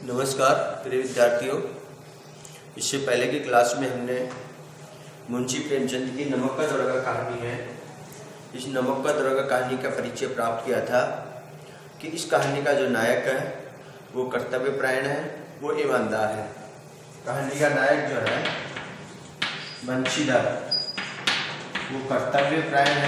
नमस्कार प्रिय विद्यार्थियों। इससे पहले की क्लास में हमने मुंशी प्रेमचंद की नमक का दरोगा कहानी है, इस नमक का दरोगा कहानी का परिचय प्राप्त किया था कि इस कहानी का जो नायक है वो कर्तव्यपरायण है, वो ईमानदार है। कहानी का नायक जो है बंशीधर, वो कर्तव्यपरायण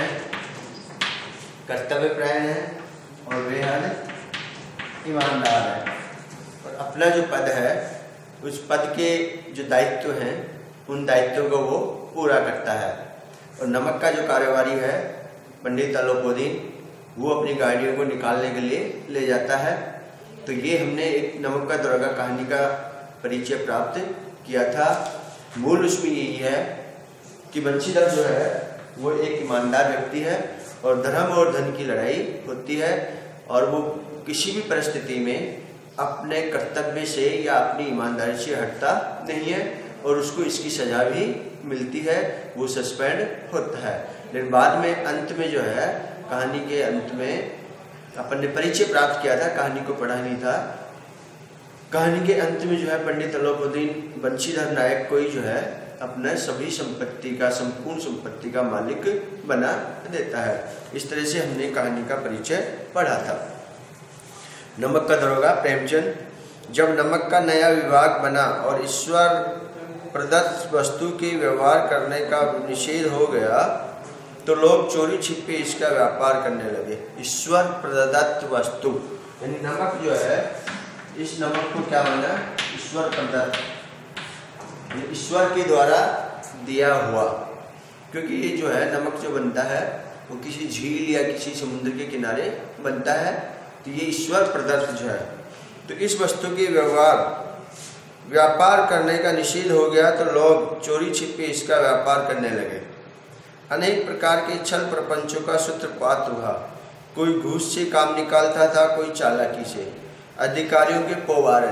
है और बेहद ईमानदार है। और अपना जो पद है उस पद के जो दायित्व हैं उन दायित्वों को वो पूरा करता है। और नमक का जो कारोबारी है पंडित अलोपीदीन, वो अपनी गाड़ियों को निकालने के लिए ले जाता है। तो ये हमने एक नमक का दरोगा कहानी का परिचय प्राप्त किया था। मूल उसमें यही है कि बंशीधर जो है वो एक ईमानदार व्यक्ति है और धर्म और धन की लड़ाई होती है और वो किसी भी परिस्थिति में अपने कर्तव्य से या अपनी ईमानदारी से हटता नहीं है और उसको इसकी सजा भी मिलती है, वो सस्पेंड होता है। लेकिन बाद में अंत में जो है कहानी के अंत में अपन ने परिचय प्राप्त किया था, कहानी को पढ़ा नहीं था। कहानी के अंत में जो है पंडित अलोपीदीन बंशीधर नायक को ही जो है अपने सभी संपत्ति का, संपूर्ण संपत्ति का मालिक बना देता है। इस तरह से हमने कहानी का परिचय पढ़ा था। नमक का दरोगा प्रेमचंद। जब नमक का नया विभाग बना और ईश्वर प्रदत्त वस्तु के व्यवहार करने का निषेध हो गया तो लोग चोरी छिपे इसका व्यापार करने लगे। ईश्वर प्रदत्त वस्तु यानी नमक जो है, इस नमक को क्या माना? ईश्वर प्रदत्त, ईश्वर के द्वारा दिया हुआ। क्योंकि ये जो है नमक जो बनता है वो किसी झील या किसी समुद्र के किनारे बनता है, तो ये ईश्वर प्रदत्त जो है। तो इस वस्तु के व्यापार करने का निषेध हो गया तो लोग चोरी छिपे इसका व्यापार करने लगे। अनेक प्रकार के छल प्रपंचों का सूत्रपात हुआ। कोई घूस से काम निकालता था, कोई चालाकी से। अधिकारियों के पोवारे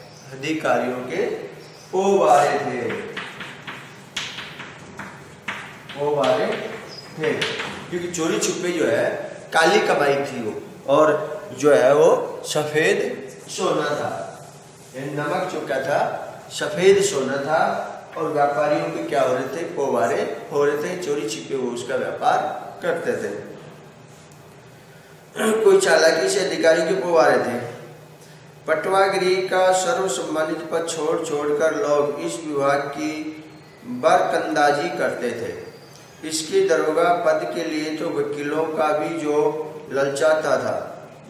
थे क्योंकि चोरी छुपे जो है काली कमाई थी वो, और जो है वो सफेद सोना था। नमक जो क्या था? सफेद सोना था। और व्यापारियों के क्या हो रहे थे? पोवारे हो रहे थे, चोरी छिपे वो उसका व्यापार करते थे। कोई चालाकी से अधिकारियों के पोवारे थे। पटवागिरी का सर्वसम्मानित पद छोड़कर लोग इस विभाग की बरकंदाजी करते थे। इसके दरोगा पद के लिए तो वकीलों का भी ललचाता था।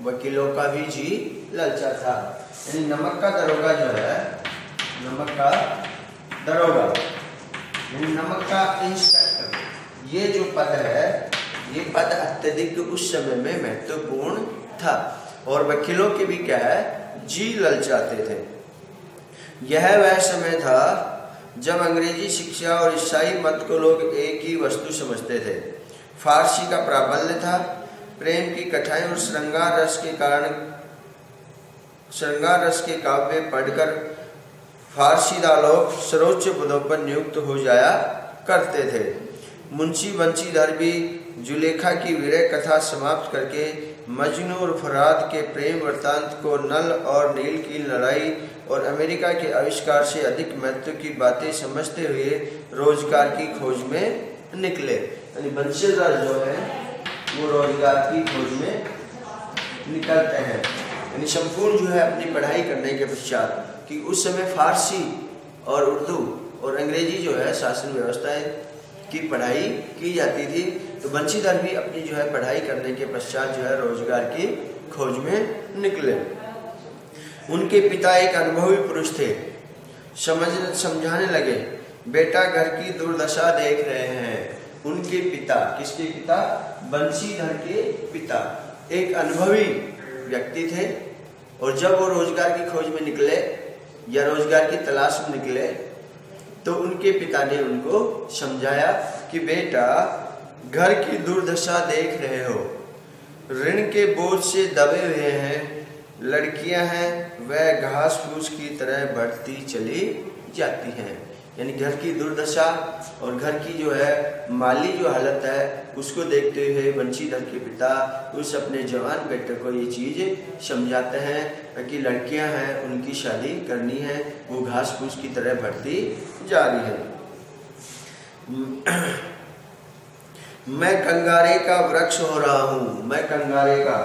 यानी नमक का दरोगा जो है, नमक का दरोगा यानी नमक का इंस्पेक्टर, ये जो पद है ये पद अत्यधिक उस समय में महत्वपूर्ण था और वकीलों के भी क्या है, जी ललचाते थे। यह वह समय था जब अंग्रेजी शिक्षा और ईसाई मत को लोग एक ही वस्तु समझते थे। फारसी का प्राबल्य था। प्रेम की कथाएं और श्रृंगार रस के काव्य पढ़कर फारसीदा लोग सर्वोच्च पदों पर नियुक्त हो जाया करते थे। मुंशी बंशीधर भी जुलेखा की विरह कथा समाप्त करके मजनू और फराद के प्रेम वृत्तांत को, नल और नील की लड़ाई और अमेरिका के आविष्कार से अधिक महत्व की बातें समझते हुए रोजगार की खोज में निकले। यानी बंशीधर जो है वो रोजगार की खोज में निकलते हैं। यानी संपूर्ण जो है अपनी पढ़ाई करने के पश्चात, कि उस समय फारसी और उर्दू और अंग्रेजी जो है शासन व्यवस्था की पढ़ाई की जाती थी। तो बंशीधर भी अपनी जो है पढ़ाई करने के पश्चात जो है रोजगार की खोज में निकले। उनके पिता एक अनुभवी पुरुष थे। समझाने लगे, बेटा घर की दुर्दशा देख रहे हैं। उनके पिता, किसके पिता? बंशीधर के पिता एक अनुभवी व्यक्ति थे और जब वो रोजगार की खोज में निकले या रोजगार की तलाश में निकले तो उनके पिता ने उनको समझाया कि बेटा घर की दुर्दशा देख रहे हो, ऋण के बोझ से दबे हुए हैं, लड़कियां हैं वह घास फूस की तरह बढ़ती चली जाती हैं। यानी घर की दुर्दशा और घर की जो है माली जो हालत है उसको देखते हुए बंशीधर के पिता उस अपने जवान बेटे को ये चीज़ समझाते हैं कि लड़कियां हैं उनकी शादी करनी है, वो घास फूस की तरह बढ़ती जा रही है। मैं कंगारे का वृक्ष हो रहा हूँ, मैं कंगारे का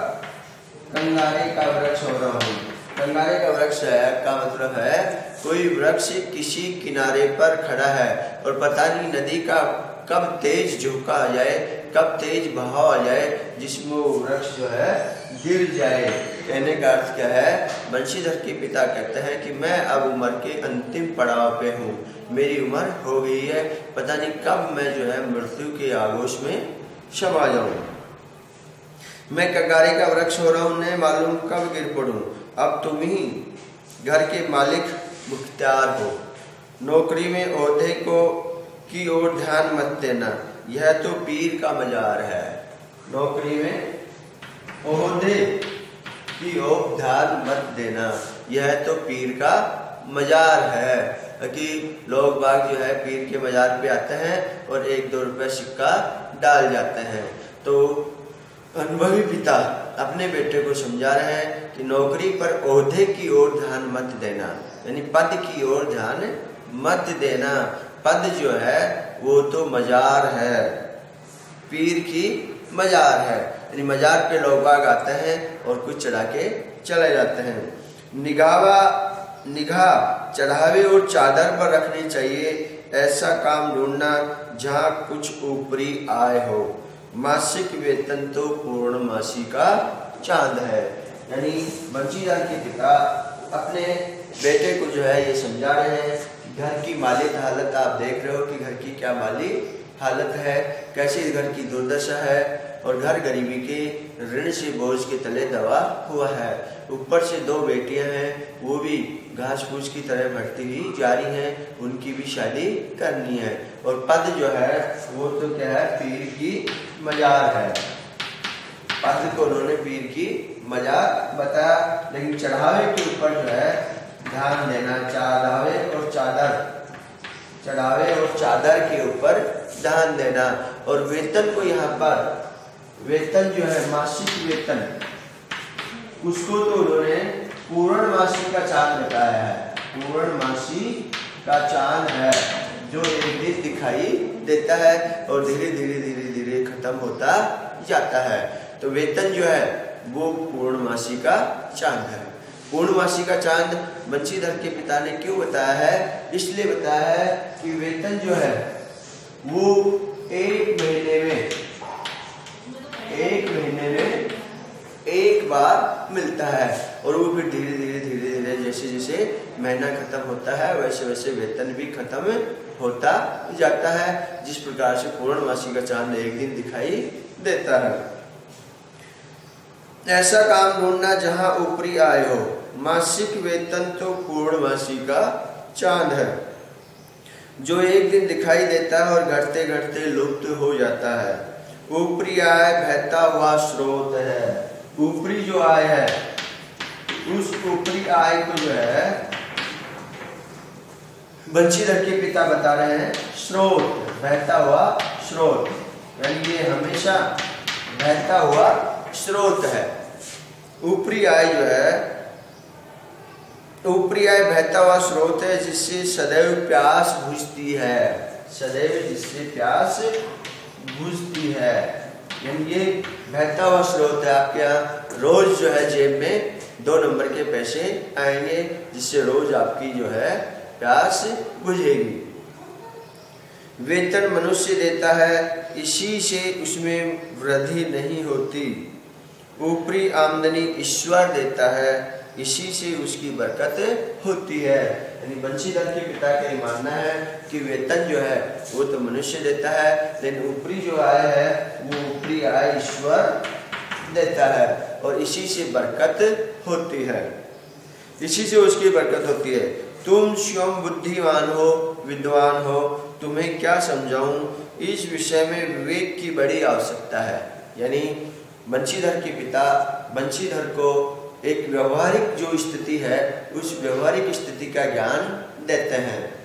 वृक्ष हो रहा हूँ। कंगारे का वृक्ष है का मतलब है कोई वृक्ष किसी किनारे पर खड़ा है और पता नहीं नदी का कब तेज झोंका आ जाए, कब तेज बहाव आ जाए जिसमें वो वृक्ष जो है गिर जाए। कहने का अर्थ क्या है, बंशीधर के पिता कहते हैं कि मैं अब उम्र के अंतिम पड़ाव पे हूँ, मेरी उम्र हो गई है, पता नहीं कब मैं जो है मृत्यु के आगोश में समा जाऊँ। मैं कंगारे का वृक्ष हो रहा हूँ, नहीं मालूम कब गिर पड़ूँ। अब तुम ही घर के मालिक मुख्तियार हो, नौकरी में ओहदे को की ओर ध्यान मत देना, यह तो पीर का मजार है। नौकरी में ओहदे की ओर ध्यान मत देना, यह तो पीर का मजार है। कि लोग बाग जो है पीर के मजार पे आते हैं और 1-2 रुपए सिक्का डाल जाते हैं। तो अनुभवी पिता अपने बेटे को समझा रहे हैं कि नौकरी पर ओहदे की ओर ध्यान मत देना, यानी पद की ओर ध्यान मत देना। पद जो है वो तो मजार है, पीर की मजार है, यानी मजार पे लोग बाग आते हैं और कुछ चढ़ा के चले जाते हैं। निगाह चढ़ावे और चादर पर रखनी चाहिए, ऐसा काम ढूंढना जहाँ कुछ ऊपरी आय हो। मासिक वेतन तो पूर्णमासी का चांद है। यानी बंशीधर के पिता अपने बेटे को जो है ये समझा रहे हैं, घर की माली हालत आप देख रहे हो कि घर की क्या माली हालत है, कैसे घर की दुर्दशा है और घर गरीबी के ऋण से बोझ के तले दबा हुआ है। ऊपर से 2 बेटियां हैं, वो भी घास फूस की तरह बढ़ती हुई जा रही हैं, उनकी भी शादी करनी है। और पद जो है वो तो क्या है, पीर की मजार है। पद को उन्होंने पीर की मजार बताया, लेकिन चढ़ावे के ऊपर जो है ध्यान देना, चढ़ावे और चादर के ऊपर ध्यान देना। और वेतन को यहाँ पर वेतन जो है मासिक वेतन, उसको तो उन्होंने पूर्णमासी का चांद बताया है। पूर्णमासी का चांद है जो एक दिन दिखाई देता है और धीरे धीरे खत्म होता जाता है। तो वेतन जो है वो पूर्णमासी का चांद है। पूर्णमासी का चांद बंशीधर के पिता ने क्यों बताया है, इसलिए बताया है कि वेतन जो है वो एक महीने में एक बार मिलता है और वो फिर धीरे धीरे जैसे महीना खत्म होता है वैसे वेतन भी खत्म होता जाता है। जिस प्रकार से पूर्णमासी का चांद एक दिन दिखाई देता है। ऐसा काम ढूंढना जहां ऊपरी आय हो, मासिक वेतन तो पूर्णमासी का चांद है जो एक दिन दिखाई देता है और घटते घटते लुप्त हो जाता है। ऊपरी आय बहता हुआ स्रोत है। ऊपरी जो आय है उस ऊपरी आय को जो है बंशीधर के पिता बता रहे हैं स्रोत, बहता हुआ स्रोत, यानी ये हमेशा बहता हुआ स्रोत है। ऊपरी आय जो है, ऊपरी आय बहता हुआ स्रोत है जिससे सदैव प्यास बुझती है, सदैव जिससे प्यास बुझती है। यानी ये बहता हुआ स्रोत है। आपके यहाँ रोज जो है जेब में 2 नंबर के पैसे आएंगे जिससे रोज आपकी जो है प्यास बुझेगी। वेतन मनुष्य देता है, इसी से उसमें वृद्धि नहीं होती। ऊपरी आमदनी ईश्वर देता है, इसी से उसकी बरकत होती है। यानी बंशीधर के पिता का ये मानना है कि वेतन जो है वो तो मनुष्य देता है, लेकिन ऊपरी जो आय है वो ऊपरी आय ईश्वर देता है और इसी से बरकत होती है, इसी से उसकी बरकत होती है। तुम स्वयं बुद्धिमान हो, विद्वान हो, तुम्हें क्या समझाऊं, इस विषय में विवेक की बड़ी आवश्यकता है। यानी बंशीधर के पिता बंशीधर को एक व्यवहारिक जो स्थिति है उस व्यवहारिक स्थिति का ज्ञान देते हैं।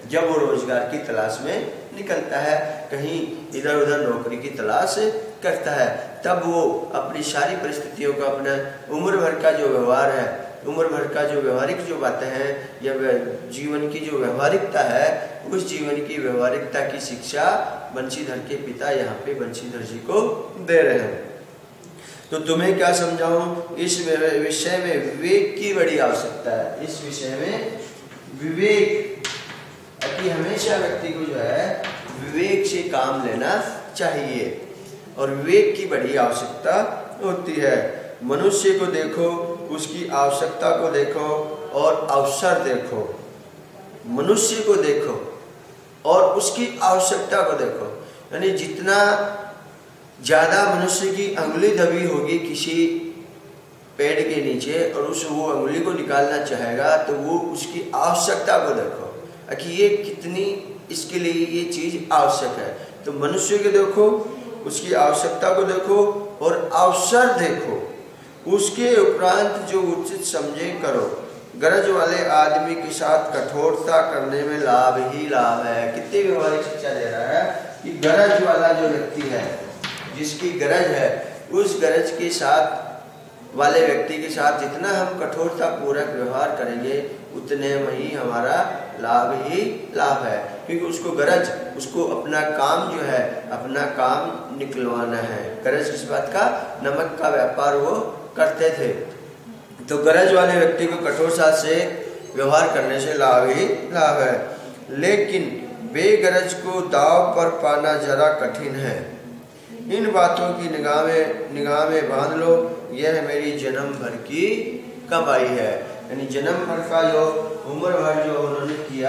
जब वो रोजगार की तलाश में निकलता है, कहीं इधर उधर नौकरी की तलाश करता है, तब वो अपनी सारी परिस्थितियों का, अपना उम्र भर का जो व्यवहार है, उम्र भर का जो व्यवहारिक जो बातें हैं या जीवन की जो व्यवहारिकता है, उस जीवन की व्यवहारिकता की शिक्षा बंशीधर के पिता यहाँ पे बंशीधर जी को दे रहे हैं। तो तुम्हें क्या समझाऊं, इस विषय में विवेक की बड़ी आवश्यकता है। इस विषय में विवेक कि हमेशा व्यक्ति को जो है विवेक से काम लेना चाहिए और विवेक की बड़ी आवश्यकता होती है। मनुष्य को देखो, उसकी आवश्यकता को देखो और अवसर देखो। मनुष्य को देखो और उसकी आवश्यकता को देखो, यानी जितना ज़्यादा मनुष्य की अंगुली दबी होगी किसी पेड़ के नीचे और वो अंगुली को निकालना चाहेगा, तो वो उसकी आवश्यकता को देखो कि ये कितनी, इसके लिए ये चीज़ आवश्यक है। तो मनुष्य को देखो, उसकी आवश्यकता को देखो और अवसर देखो, उसके उपरांत जो उचित समझे करो। गरज वाले आदमी के साथ कठोरता करने में लाभ ही लाभ है। कितनी व्यवहारिक शिक्षा दे रहा है कि गरज वाला जो व्यक्ति है, जिसकी गरज है, उस गरज के साथ वाले व्यक्ति के साथ जितना हम कठोरता पूर्वक व्यवहार करेंगे उतने में ही हमारा लाभ ही लाभ है, क्योंकि उसको गरज, उसको अपना काम जो है, अपना काम निकलवाना है। गरज किस बात का? नमक का व्यापार वो करते थे। तो गरज वाले व्यक्ति को कठोरता से व्यवहार करने से लाभ ही लाभ है, लेकिन बेगरज को दांव पर पाना जरा कठिन है। इन बातों की निगाह में बांध लो, यह मेरी जन्म भर की कमाई है। यानी जन्म भर का जो उम्र भर जो उन्होंने किया,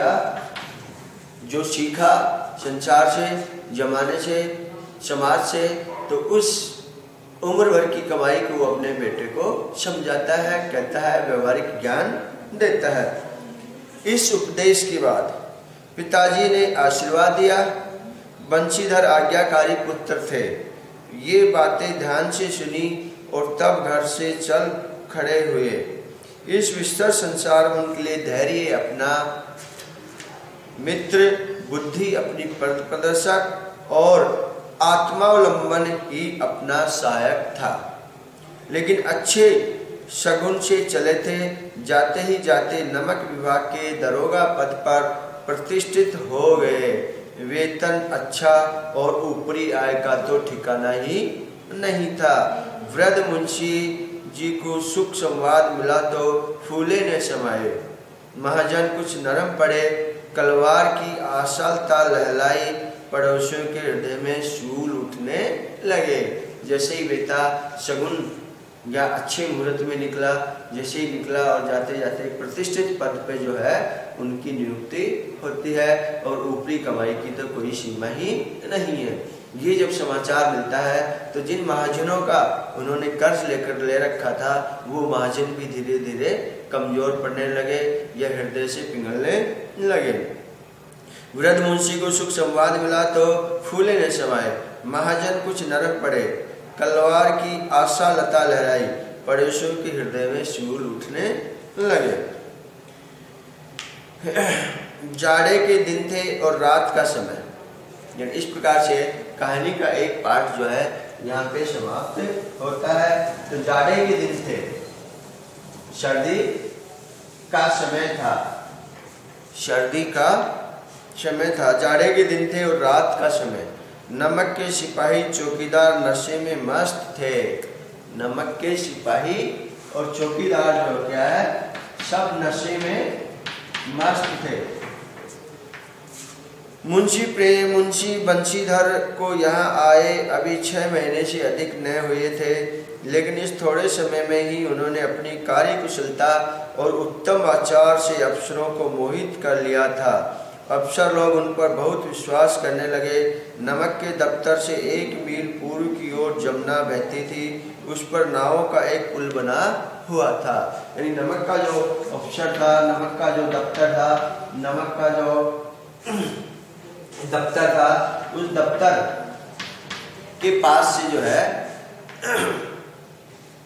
जो सीखा संसार से, जमाने से, समाज से, तो उस उम्र भर की कमाई को वो अपने बेटे को समझाता है, कहता है, व्यवहारिक ज्ञान देता है। इस उपदेश के बाद पिताजी ने आशीर्वाद दिया। बंशीधर आज्ञाकारी पुत्र थे। ये बातें ध्यान से सुनी और तब घर से चल खड़े हुए। इस विस्तर संसार में उनके लिए धैर्य अपना मित्र, बुद्धि अपनी प्रदर्शक और आत्मावलंबन ही अपना सहायक था। लेकिन अच्छे शगुन से चले थे। जाते ही जाते नमक विभाग के दरोगा पद पर प्रतिष्ठित हो गए। वेतन अच्छा और ऊपरी आय का तो ठिकाना ही नहीं था। वृद्ध मुंशी जी को सुख संवाद मिला तो फूले न समाये। महाजन कुछ नरम पड़े, कलवार की आशालता लहलाई, पड़ोसियों के हृदय में शूल उठने लगे। जैसे ही बेटा शगुन या अच्छे मुहूर्त में निकला, जैसे ही निकला और जाते जाते प्रतिष्ठित पद पे जो है उनकी नियुक्ति होती है और ऊपरी कमाई की तो कोई सीमा ही नहीं है। ये जब समाचार मिलता है तो जिन महाजनों का उन्होंने कर्ज ले रखा था, वो महाजन भी धीरे धीरे कमजोर पड़ने लगे या हृदय से पिघलने लगे। वृद्ध मुंशी को सुख संवाद मिला तो फूले न समाये। महाजन कुछ नरक पड़े, कलवार की आशा लता लहराई, पड़ोसियों के हृदय में शूल उठने लगे। जाड़े के दिन थे और रात का समय। इस प्रकार से कहानी का एक पार्ट जो है यहाँ पे समाप्त होता है। तो जाड़े के दिन थे, सर्दी का समय था, सर्दी का समय था, जाड़े के दिन थे और रात का समय। नमक के सिपाही चौकीदार नशे में मस्त थे। नमक के सिपाही और चौकीदार जो क्या है, सब नशे में मस्त थे। मुंशी बंशीधर को यहाँ आए अभी 6 महीने से अधिक न हुए थे, लेकिन इस थोड़े समय में ही उन्होंने अपनी कार्यकुशलता और उत्तम आचार से अफसरों को मोहित कर लिया था। अफसर लोग उन पर बहुत विश्वास करने लगे। नमक के दफ्तर से 1 मील पूर्व की ओर जमुना बहती थी। उस पर नावों का एक पुल बना हुआ था। यानी नमक का जो अफसर था, नमक का जो दफ्तर था, नमक का जो दफ्तर था, उस दफ्तर के पास से जो है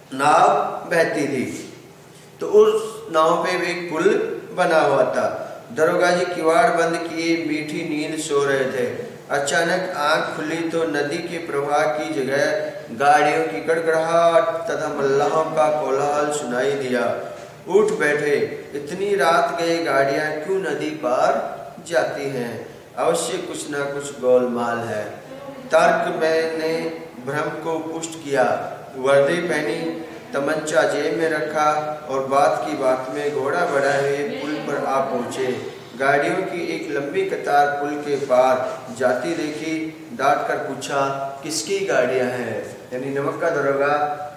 नाव बहती थी। तो उस नाव पे भी एक पुल बना हुआ था। दरोगा जी किवाड़ बंद किए मीठी नींद सो रहे थे। अचानक आंख खुली तो नदी के प्रवाह की जगह गाड़ियों की गड़गड़ाहट तथा मल्लाहों का कोलाहल सुनाई दिया। उठ बैठे, इतनी रात गए गाड़ियां क्यों नदी पार जाती हैं? अवश्य कुछ ना कुछ गोलमाल है। तर्क मैंने भ्रम को पुष्ट किया। वर्दी पहनी, तमंचा जेब में रखा और बात की बात में घोड़ा बढ़ाए हुए पुल पर आ पहुंचे। गाड़ियों की एक लंबी कतार पुल के पार जाती देखी। डांट कर पूछा, किसकी गाड़ियां हैं? यानी नमक का दरोगा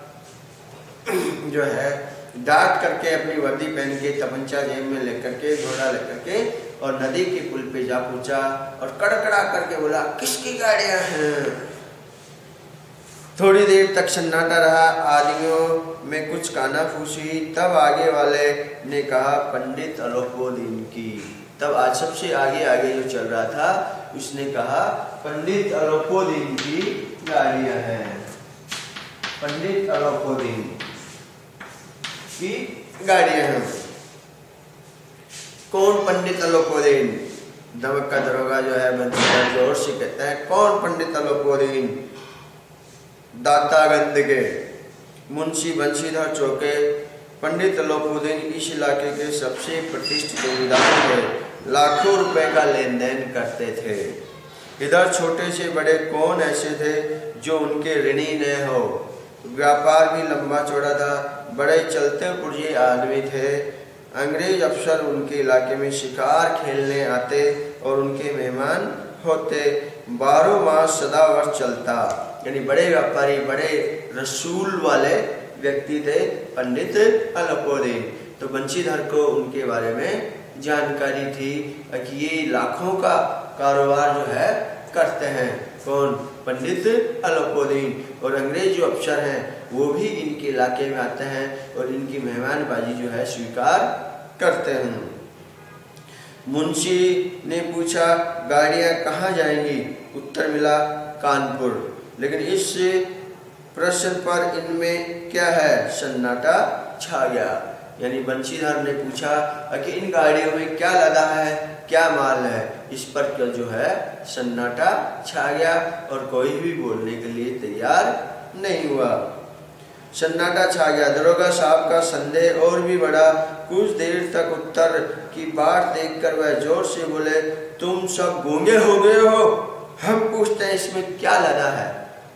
जो है डांट करके अपनी वर्दी पहन के, तमंचा जेब में लेकर के, घोड़ा लेकर के और नदी के पुल पे जा पूछा और कड़कड़ा करके बोला, किसकी गाड़ियां हैं? थोड़ी देर तक सन्नाटा रहा। आदमियों में कुछ कानाफूसी। तब आगे वाले ने कहा, पंडित अलोपुद्दीन की। तब आज सबसे आगे जो चल रहा था उसने कहा, पंडित अलोपुद्दीन की गाड़ियां हैं। पंडित अलोपुद्दीन की गाड़ियां हैं। कौन पंडित अलोपुद्दीन? दमक का दरोगा जो है बंसीधर जोर से कहता है, कौन पंडित अलोपुद्दीन? दातागंज के मुंशी बंशीधर चौके। पंडित अलोपुद्दीन इस इलाके के सबसे प्रतिष्ठित जमींदार थे। लाखों रुपए का लेन देन करते थे। इधर छोटे से बड़े कौन ऐसे थे जो उनके ऋणी न हो। व्यापार भी लंबा चौड़ा था। बड़े चलते पुर्जे आदमी थे। अंग्रेज अफसर उनके इलाके में शिकार खेलने आते और उनके मेहमान होते। 12 मास सदावर्ष चलता। यानी बड़े व्यापारी, बड़े रसूल वाले व्यक्ति थे पंडित अलोपुद्दीन। तो बंशीधर को उनके बारे में जानकारी थी कि ये लाखों का कारोबार जो है करते हैं। कौन? पंडित अलोपुद्दीन। और अंग्रेज जो अफसर हैं वो भी इनके इलाके में आते हैं और इनकी मेहमानबाजी जो है स्वीकार करते हैं। मुंशी ने पूछा, गाड़ियां कहाँ जाएंगी? उत्तर मिला, कानपुर। लेकिन इस प्रश्न पर इनमें क्या है? सन्नाटा छा गया। यानी बंशीधर ने पूछा कि इन गाड़ियों में क्या लदा है, क्या माल है? इस पर जो है सन्नाटा छा गया और कोई भी बोलने के लिए तैयार नहीं हुआ। सन्नाटा छा गया। दरोगा साहब का संदेह और भी बढ़ा। कुछ देर तक उत्तर की बाट देखकर वह जोर से बोले, तुम सब गूंगे हो गए हो? हम पूछते हैं इसमें क्या लदा है?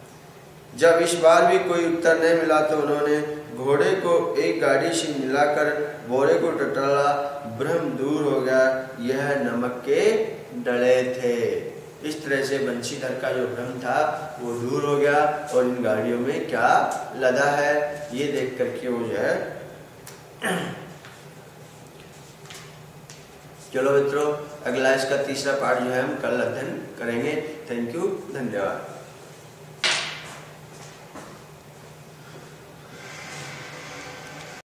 जब इस बार भी कोई उत्तर नहीं मिला तो उन्होंने घोड़े को एक गाड़ी से मिलाकर बोरे को टटोला। भ्रम दूर हो गया। यह नमक के डले थे। इस तरह से बंशीधर का जो भ्रम था वो दूर हो गया और इन गाड़ियों में क्या लदा है ये देख करके वो जो है। चलो मित्रों, अगला इसका तीसरा पार्ट जो है हम कल अध्ययन करेंगे। थैंक यू, धन्यवाद।